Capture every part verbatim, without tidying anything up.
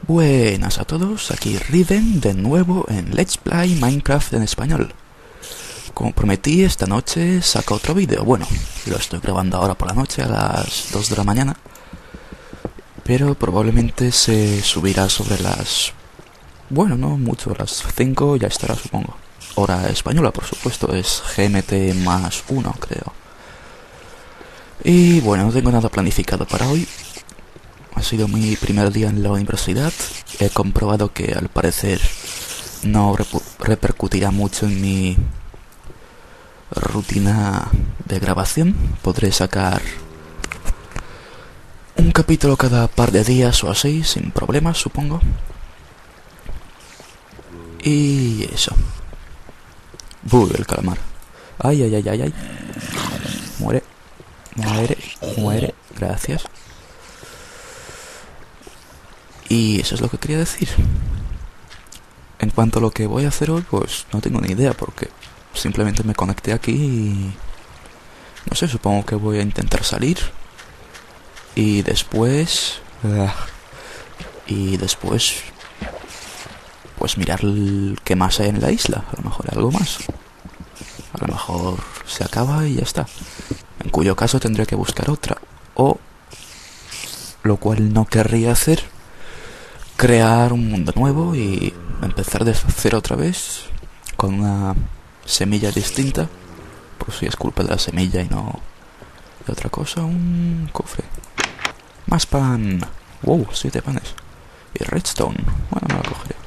Buenas a todos, aquí Riven de nuevo en Let's Play Minecraft en español. Como prometí, esta noche saco otro vídeo. Bueno, lo estoy grabando ahora por la noche a las dos de la mañana, pero probablemente se subirá sobre las... bueno, no mucho, a las cinco ya estará, supongo. Hora española, por supuesto, es G M T más uno, creo. Y bueno, no tengo nada planificado para hoy. Ha sido mi primer día en la universidad. He comprobado que al parecer no repercutirá mucho en mi rutina de grabación. Podré sacar un capítulo cada par de días o así, sin problemas, supongo. Y eso. Uy, el calamar. Ay, ay, ay, ay, ay. Muere. Muere. Muere. Gracias. Y eso es lo que quería decir. En cuanto a lo que voy a hacer hoy, pues no tengo ni idea, porque simplemente me conecté aquí y... no sé, supongo que voy a intentar salir. Y después... Uh, y después... pues mirar qué más hay en la isla. A lo mejor algo más. A lo mejor se acaba y ya está. En cuyo caso tendré que buscar otra. O... lo cual no querría hacer... crear un mundo nuevo y empezar de cero otra vez con una semilla distinta, por si es culpa de la semilla y no de otra cosa. Un cofre, más pan, wow, siete panes y redstone. Bueno, no lo cogeré.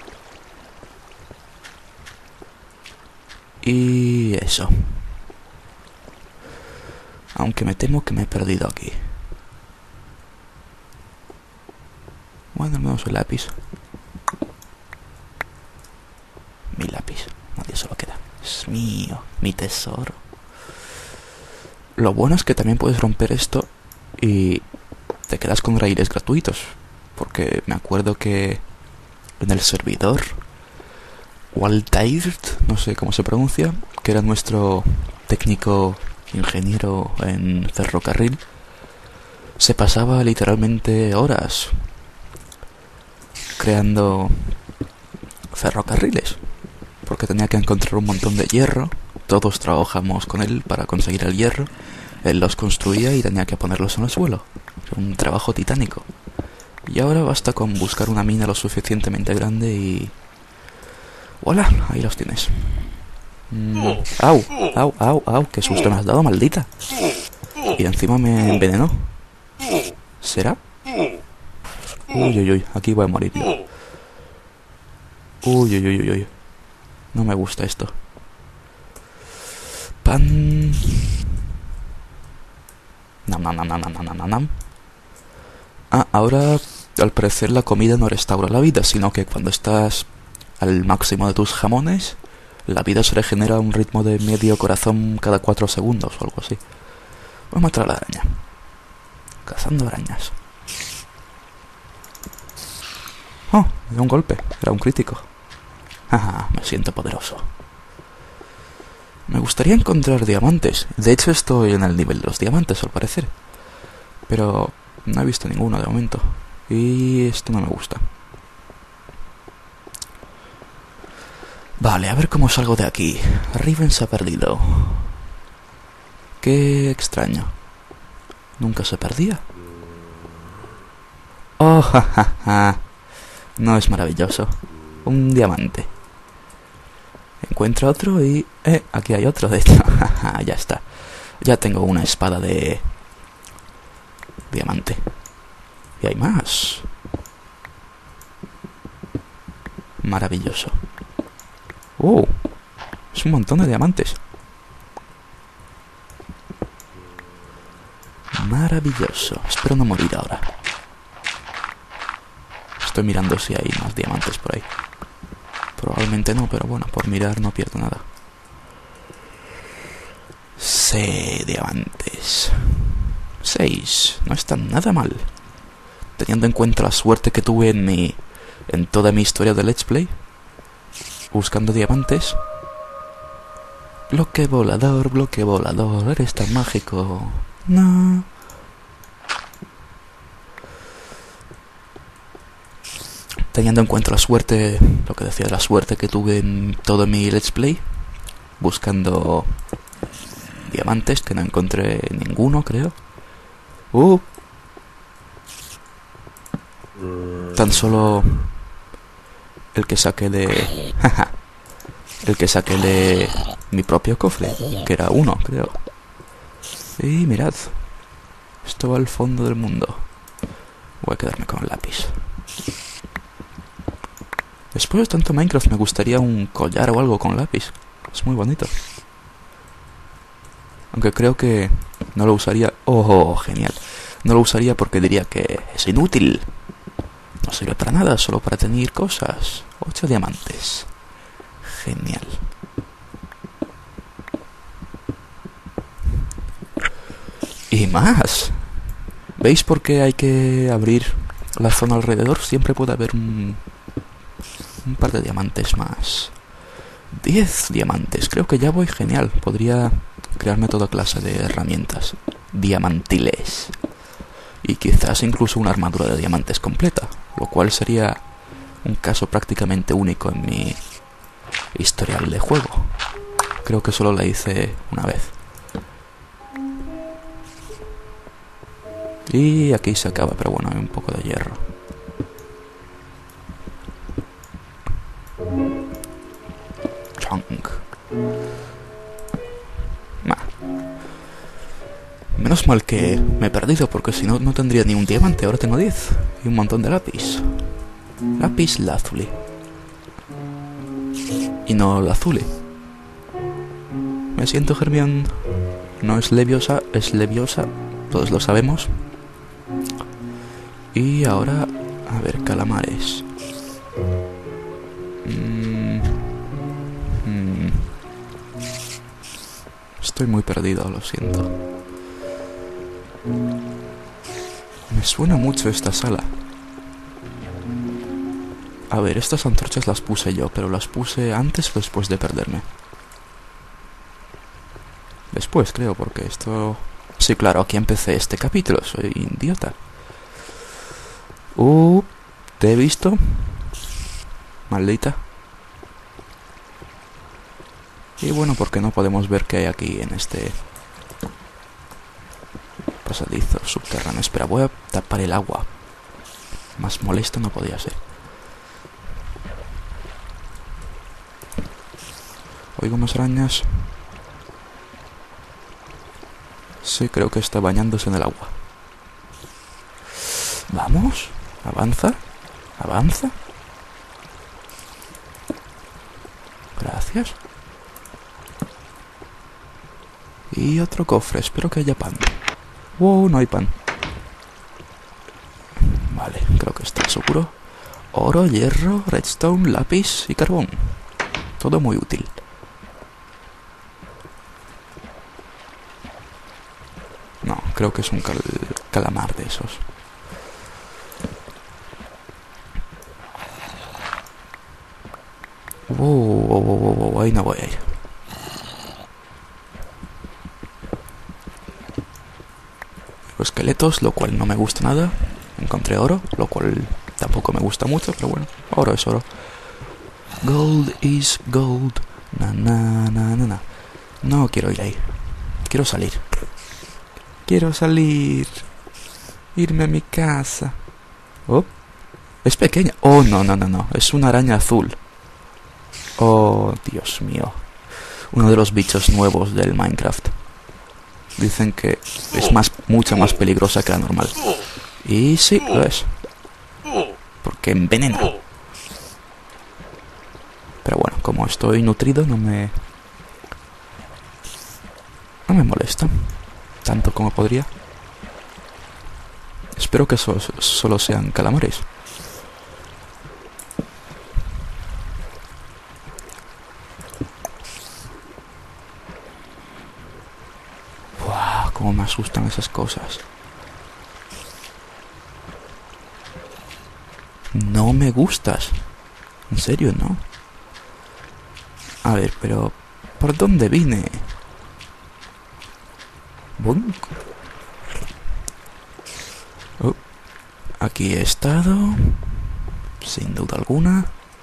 Y eso, aunque me temo que me he perdido aquí. Bueno, al menos el lápiz. Mi lápiz. Nadie se lo queda. Es mío. Mi tesoro. Lo bueno es que también puedes romper esto y te quedas con raíles gratuitos. Porque me acuerdo que en el servidor Waltair, no sé cómo se pronuncia, que era nuestro técnico ingeniero en ferrocarril, se pasaba literalmente horas creando ferrocarriles, porque tenía que encontrar un montón de hierro. Todos trabajamos con él para conseguir el hierro. Él los construía y tenía que ponerlos en el suelo. Era un trabajo titánico. Y ahora basta con buscar una mina lo suficientemente grande y... ¡hola! Ahí los tienes. Mm. ¡Au! ¡Au! ¡Au! ¡Au! ¡Qué susto me has dado, maldita! Y encima me envenenó. ¿Será? Uy, uy, uy, aquí voy a morir yo. Uy, uy, uy, uy, uy. No me gusta esto. Pan. Nam, nam, nam, nam, nam, nam, nam. Ah, ahora al parecer la comida no restaura la vida, sino que cuando estás al máximo de tus jamones, la vida se regenera a un ritmo de medio corazón cada cuatro segundos o algo así. Voy a matar a la araña. Cazando arañas. Oh, me dio un golpe, era un crítico. Ajá, me siento poderoso. Me gustaría encontrar diamantes. De hecho estoy en el nivel de los diamantes al parecer, pero no he visto ninguno de momento. Y esto no me gusta. Vale, a ver cómo salgo de aquí. Riven se ha perdido. Qué extraño. Nunca se perdía. Oh, jajaja. Ja, ja. No es maravilloso. Un diamante. Encuentro otro y... Eh, aquí hay otro, de hecho. Ya está. Ya tengo una espada de... diamante. Y hay más. Maravilloso. ¡Oh! Es un montón de diamantes. Maravilloso. Espero no morir ahora. Estoy mirando si hay más diamantes por ahí. Probablemente no, pero bueno, por mirar no pierdo nada. Seis diamantes. Seis. No está nada mal. Teniendo en cuenta la suerte que tuve en mi... en toda mi historia de Let's Play. Buscando diamantes. Bloque volador, bloque volador. Eres tan mágico. No... teniendo en cuenta la suerte, lo que decía, la suerte que tuve en todo mi let's play, buscando diamantes, que no encontré ninguno, creo. Uh, tan solo el que saqué de... el que saqué de mi propio cofre, que era uno, creo. Y mirad, esto va al fondo del mundo. Voy a quedarme con el lápiz. Después de tanto Minecraft me gustaría un collar o algo con lápiz. Es muy bonito. Aunque creo que no lo usaría... ¡Oh, genial! No lo usaría porque diría que es inútil. No sirve para nada, solo para tener cosas. Ocho diamantes. Genial. Y más. ¿Veis por qué hay que abrir la zona alrededor? Siempre puede haber un, un par de diamantes más. Diez diamantes. Creo que ya voy genial. Podría crearme toda clase de herramientas diamantiles. Y quizás incluso una armadura de diamantes completa. Lo cual sería un caso prácticamente único en mi historial de juego. Creo que solo la hice una vez. Y aquí se acaba, pero bueno, hay un poco de hierro. Chunk. Nah. Menos mal que me he perdido, porque si no, no tendría ni un diamante. Ahora tengo diez. Y un montón de lápiz. Lápiz lazuli. Y no lazuli. Me siento, Germión. No es leviosa, es leviosa. Todos lo sabemos. Y ahora, a ver, calamares. Mm, mm. Estoy muy perdido, lo siento. Me suena mucho esta sala. A ver, estas antorchas las puse yo, pero las puse antes o después de perderme. Después, creo, porque esto... Sí, claro, aquí empecé este capítulo, soy idiota. Uh, ¿te he visto? Maldita. Y bueno, porque no podemos ver qué hay aquí en este pasadizo subterráneo. Espera, voy a tapar el agua. Más molesto no podía ser. Oigo más arañas. Sí, creo que está bañándose en el agua. Vamos, avanza, avanza. Gracias. Y otro cofre, espero que haya pan. Wow, no hay pan. Vale, creo que está seguro. Oro, hierro, redstone, lápiz y carbón. Todo muy útil. No, creo que es un cal calamar de esos. Wow, wow, wow, wow, ahí no voy a ir. Los esqueletos, lo cual no me gusta nada. Encontré oro, lo cual tampoco me gusta mucho, pero bueno, oro es oro. Gold is gold. Na, na, na, na, na. No quiero ir ahí. Quiero salir. Quiero salir. Irme a mi casa. Oh, es pequeña. Oh, no, no, no, no. Es una araña azul. Oh, Dios mío. Uno de los bichos nuevos del Minecraft. Dicen que es más, mucho más peligrosa que la normal. Y sí, lo es. Porque envenena. Pero bueno, como estoy nutrido, no me... No me molesta. Tanto como podría. Espero que so solo sean calamares. Buah, cómo me asustan esas cosas. No me gustas. En serio, ¿no? A ver, pero... ¿por dónde vine? Bonk. Oh, aquí he estado. sin duda alguna.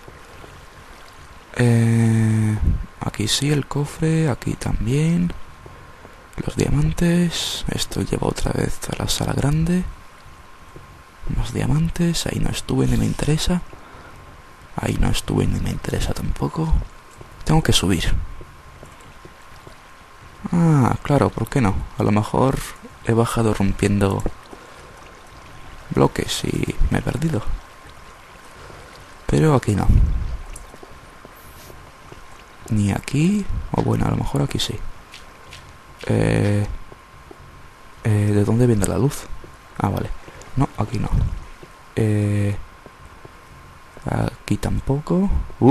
Eh, aquí sí, el cofre, aquí también. Los diamantes. Esto lleva otra vez a la sala grande. Más diamantes. Ahí no estuve ni me interesa. Ahí no estuve ni me interesa tampoco. Tengo que subir. Ah, claro, ¿por qué no? A lo mejor he bajado rompiendo bloques y me he perdido. Pero aquí no. Ni aquí. O bueno, a lo mejor aquí sí. Eh, eh, ¿De dónde viene la luz? Ah, vale. No, aquí no. Eh, aquí tampoco. Uh.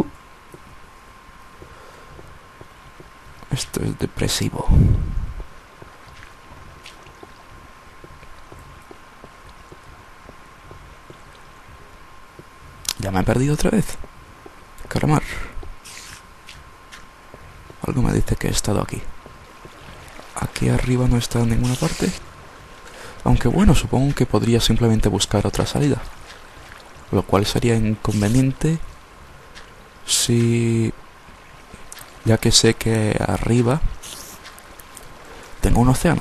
Esto es depresivo. Ya me he perdido otra vez. Caramar. Algo me dice que he estado aquí. Aquí arriba no he estado en ninguna parte. Aunque bueno, supongo que podría simplemente buscar otra salida. Lo cual sería inconveniente si... ya que sé que arriba tengo un océano.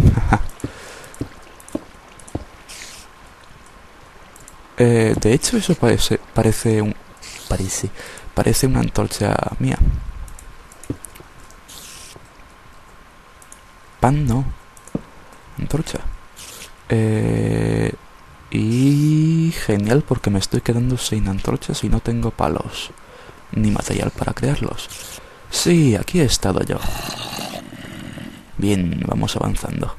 eh, de hecho, eso parece, parece un... Parece, parece una antorcha mía. Pan no. Antorcha. Eh, y genial, porque me estoy quedando sin antorchas y no tengo palos ni material para crearlos. Sí, aquí he estado yo. Bien, vamos avanzando.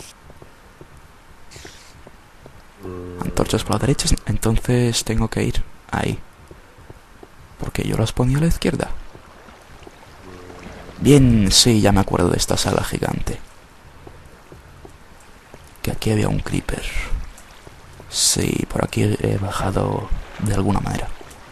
Antorchas por la derecha, entonces tengo que ir ahí. Porque yo las ponía a la izquierda. Bien, sí, ya me acuerdo de esta sala gigante. Que aquí había un creeper. Sí, por aquí he bajado de alguna manera.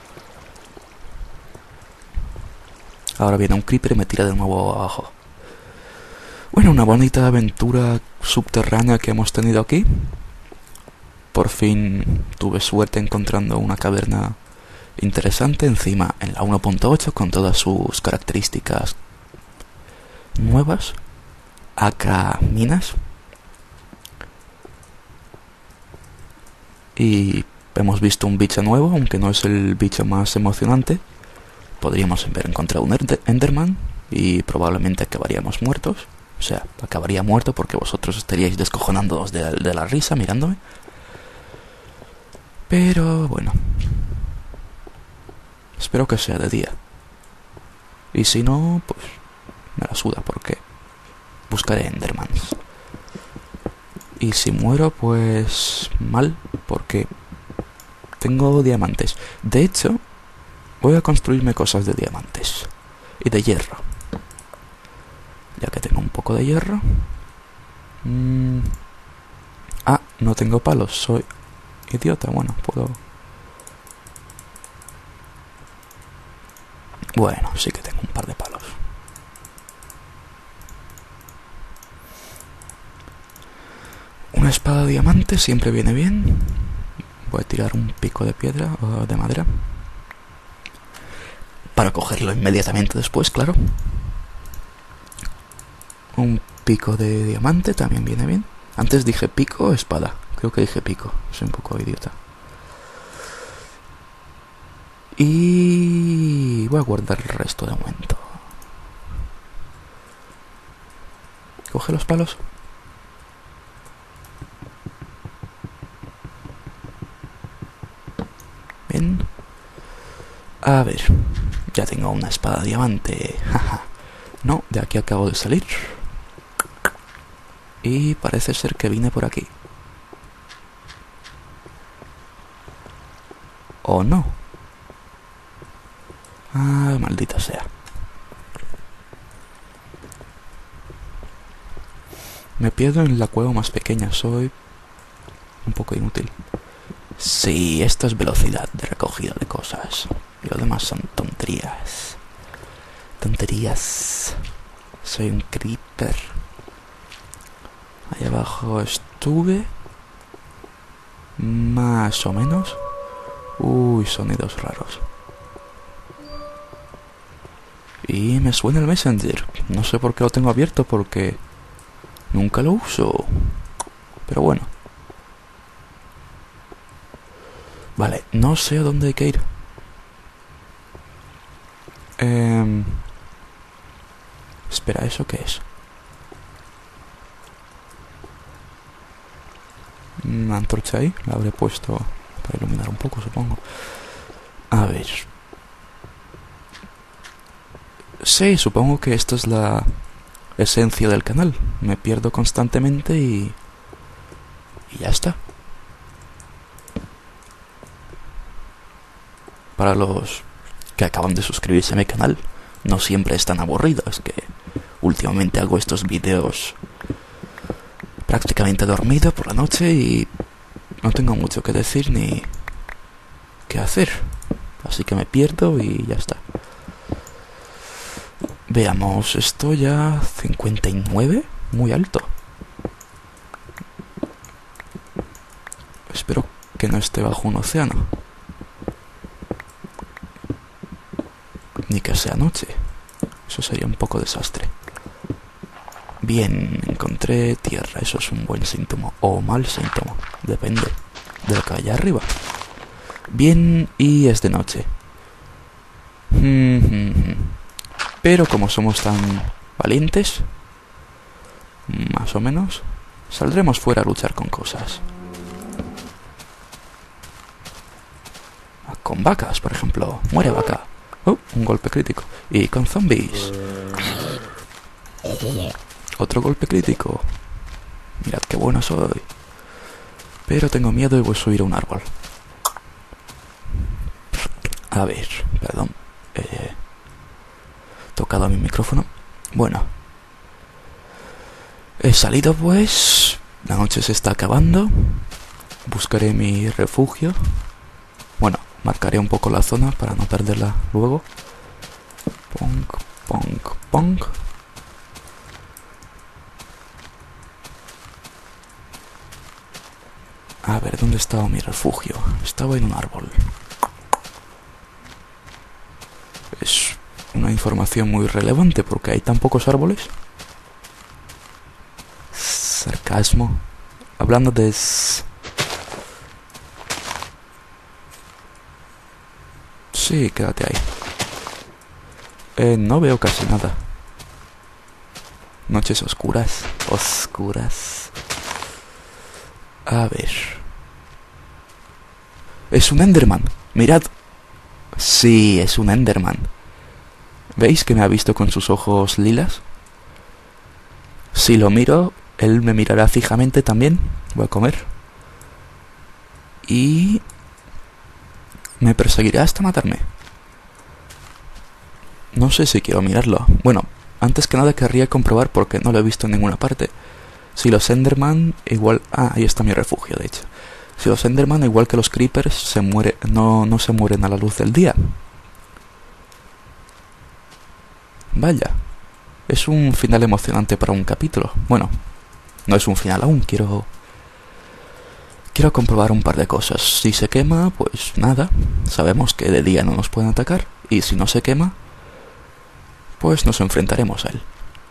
Ahora viene un creeper y me tira de nuevo abajo. Bueno, una bonita aventura subterránea que hemos tenido aquí. Por fin tuve suerte encontrando una caverna interesante, encima en la uno punto ocho con todas sus características nuevas. Acá minas. Y hemos visto un bicho nuevo, aunque no es el bicho más emocionante. Podríamos haber encontrado un Enderman y probablemente acabaríamos muertos. O sea, acabaría muerto porque vosotros estaríais descojonándoos de, de la risa mirándome. Pero bueno, espero que sea de día. Y si no, pues me la suda porque buscaré Endermans. Y si muero, pues mal, porque tengo diamantes. De hecho, voy a construirme cosas de diamantes y de hierro. Ya que tengo un poco de hierro. Mm. Ah, no tengo palos, soy idiota. Bueno, puedo... Bueno, sí que tengo un par de palos. Una espada de diamante siempre viene bien. Voy a tirar un pico de piedra o de madera para cogerlo inmediatamente después, claro. Un pico de diamante también viene bien. Antes dije pico o espada. Creo que dije pico. Soy un poco idiota. Y voy a guardar el resto de momento. Coge los palos. Bien. A ver. Ya tengo una espada de diamante. No, de aquí acabo de salir. Y parece ser que vine por aquí. ¿O no? Ah, maldita sea. Me pierdo en la cueva más pequeña. Soy un poco inútil. Sí, esto es velocidad de recogida de cosas. Y lo demás son tonterías. Tonterías. Soy un creeper. Ahí abajo estuve. Más o menos. Uy, sonidos raros. Y me suena el Messenger. No sé por qué lo tengo abierto, porque nunca lo uso. Pero bueno. Vale, no sé a dónde hay que ir. Eh... Espera, ¿eso qué es? Una antorcha ahí. La habré puesto para iluminar un poco, supongo. A ver. Sí, supongo que esto es la esencia del canal. Me pierdo constantemente y... Y ya está. Para los que acaban de suscribirse a mi canal, no siempre es tan aburrido. Es que últimamente hago estos vídeos prácticamente dormido por la noche y no tengo mucho que decir ni qué hacer. Así que me pierdo y ya está. Veamos, esto ya cincuenta y nueve, muy alto. Espero que no esté bajo un océano. Ni que sea noche. Eso sería un poco desastre. Bien, encontré tierra. Eso es un buen síntoma o mal síntoma. Depende de lo que haya arriba. Bien, y es de noche. Pero como somos tan valientes, más o menos, saldremos fuera a luchar con cosas. Con vacas, por ejemplo. Muere vaca. Oh, un golpe crítico. Y con zombies. Otro golpe crítico. Mirad qué bueno soy. Pero tengo miedo y voy a subir a un árbol. A ver, perdón. Eh, tocado mi micrófono. Bueno. He salido pues. La noche se está acabando. Buscaré mi refugio. Bueno, marcaré un poco la zona para no perderla luego. Pong, pong, pong. A ver, ¿dónde estaba mi refugio? Estaba en un árbol. Es una información muy relevante porque hay tan pocos árboles. Sarcasmo. Hablando de... Sí, quédate ahí. Eh, no veo casi nada. Noches oscuras. Oscuras. A ver. Es un Enderman. Mirad. Sí, es un Enderman. ¿Veis que me ha visto con sus ojos lilas? Si lo miro, él me mirará fijamente también. Voy a comer. Y... me perseguirá hasta matarme. No sé si quiero mirarlo. Bueno, antes que nada querría comprobar porque no lo he visto en ninguna parte. Si los Enderman igual... Ah, ahí está mi refugio, de hecho. Si los Enderman, igual que los Creepers, se muere... no, no se mueren a la luz del día. Vaya. Es un final emocionante para un capítulo. Bueno, no es un final aún. Quiero... Quiero comprobar un par de cosas. Si se quema, pues nada. Sabemos que de día no nos pueden atacar. Y si no se quema, pues nos enfrentaremos a él.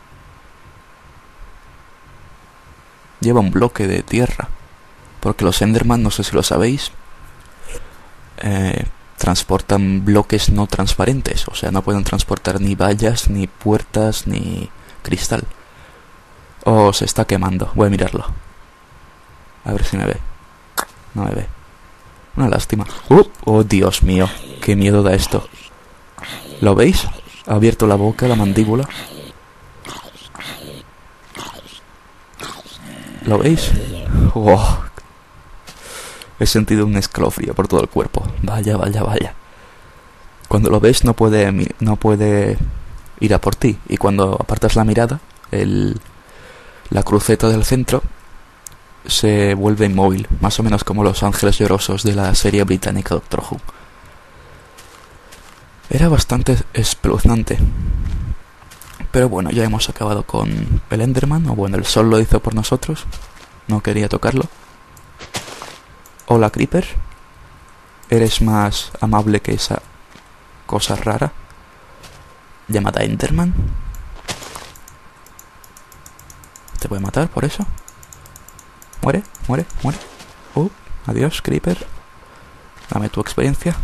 Lleva un bloque de tierra. Porque los Enderman, no sé si lo sabéis, eh, transportan bloques no transparentes. O sea, no pueden transportar ni vallas, ni puertas, ni cristal. Oh, se está quemando. Voy a mirarlo. A ver si me ve. No me ve. Una lástima. Uh, oh, Dios mío. Qué miedo da esto. ¿Lo veis? Ha abierto la boca, la mandíbula. ¿Lo veis? Oh. He sentido un escalofrío por todo el cuerpo. Vaya, vaya, vaya. Cuando lo ves no puede, no puede ir a por ti. Y cuando apartas la mirada, el, la cruceta del centro se vuelve inmóvil. Más o menos como los ángeles llorosos de la serie británica Doctor Who. Era bastante espeluznante. Pero bueno, ya hemos acabado con el Enderman. O bueno, el sol lo hizo por nosotros. No quería tocarlo. Hola, Creeper. eres más amable que esa cosa rara llamada Enderman. Te voy a matar por eso. Muere, muere, muere. Uh, adiós, Creeper. Dame tu experiencia.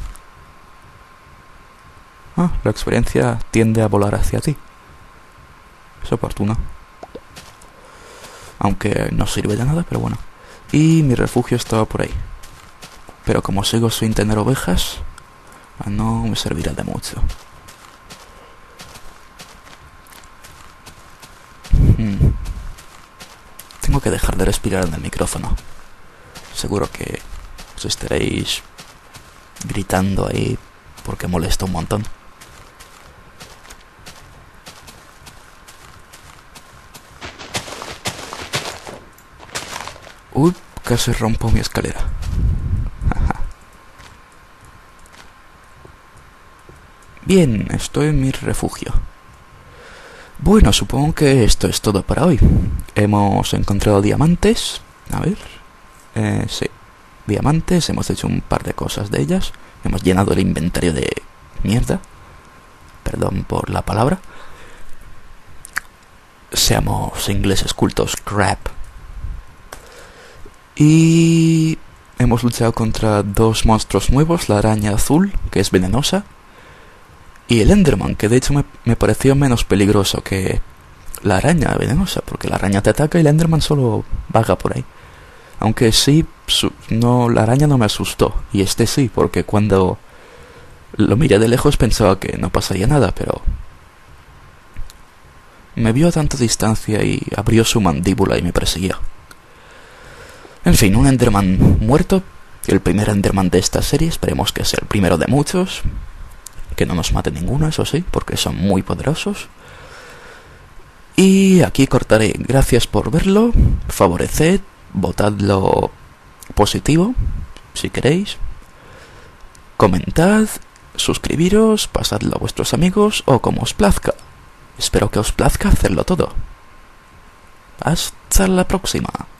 Ah, la experiencia tiende a volar hacia ti. Es oportuno. Aunque no sirve de nada, pero bueno. Y mi refugio estaba por ahí. Pero como sigo sin tener ovejas, no me servirá de mucho. Hmm. Tengo que dejar de respirar en el micrófono. Seguro que os estaréis gritando ahí porque molesta un montón. Uy, casi rompo mi escalera. Bien, estoy en mi refugio. Bueno, supongo que esto es todo para hoy. Hemos encontrado diamantes. A ver. Eh, sí. Diamantes. Hemos hecho un par de cosas de ellas. Hemos llenado el inventario de mierda. Perdón por la palabra. Seamos ingleses cultos. Crap. Y hemos luchado contra dos monstruos nuevos. La araña azul, que es venenosa. Y el Enderman, que de hecho me, me pareció menos peligroso que la araña venenosa, porque la araña te ataca y el Enderman solo vaga por ahí. Aunque sí, su, no, la araña no me asustó, y este sí, porque cuando lo miré de lejos pensaba que no pasaría nada, pero me vio a tanta distancia y abrió su mandíbula y me persiguió. En fin, un Enderman muerto, el primer Enderman de esta serie, esperemos que sea el primero de muchos. Que no nos mate ninguno, eso sí, porque son muy poderosos. Y aquí cortaré. Gracias por verlo. Favoreced, votad lo positivo, si queréis. Comentad, suscribiros, pasadlo a vuestros amigos o como os plazca. Espero que os plazca hacerlo todo. Hasta la próxima.